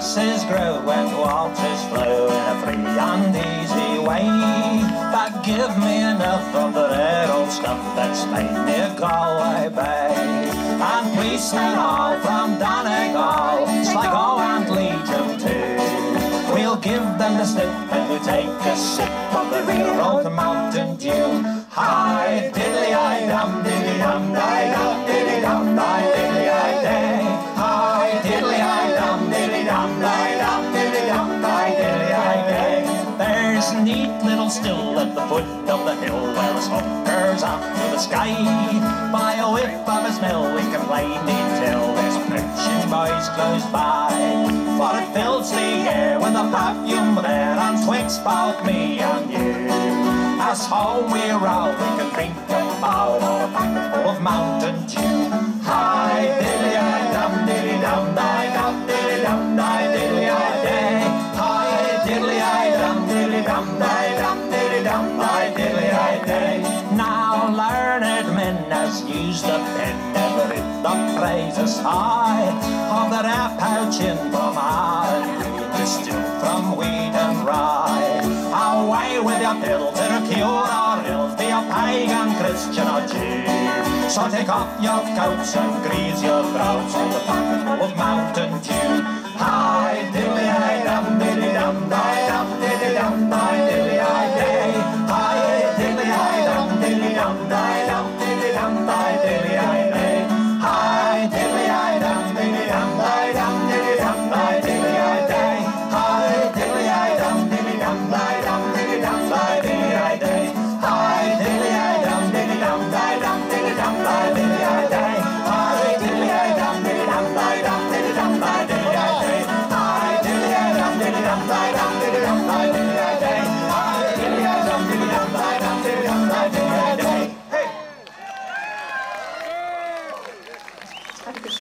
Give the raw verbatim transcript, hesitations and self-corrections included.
grasses grow and waters flow in a free and easy way. But give me enough of the red old stuff that's made near Galway Bay. And please stay all from Donegal, Sligo and Legion too. We'll give them the slip and we'll take a sip of the real old Mountain Dew. Hi, diddly-i-dum, diddly-dum, di-dum, diddly-dum, di, diddly-i-day. Hi, diddly-i-dum, diddly-dum, di-dum, diddly-dum, di, diddly-i-day. There's a neat little still at the foot of the hill where the smoke curves up to the sky. By a whiff of a smell we can plainly tell there's preaching boys close by. For it fills the air with a perfume there and twixt both me and you. As home we roll, we can drink a bowl or a pocket full of Mountain Dew. Hi, diddly-i-dum, diddly-dum, di-dum, diddly-dum, di, diddly-i-day. Hi, diddly-i-dum, diddly-dum, di-dum, diddly-dum, di, diddly-i-day. Now learned men has used the pen, never hit the praises high of the Rapouchin from Ireland, distilled from wheat and rye. Away with your pill to cure our ills, be a pagan, Christian or Jew. So take off your coats and grease your brows with a pocket full of Mountain Dew. Hi, diddly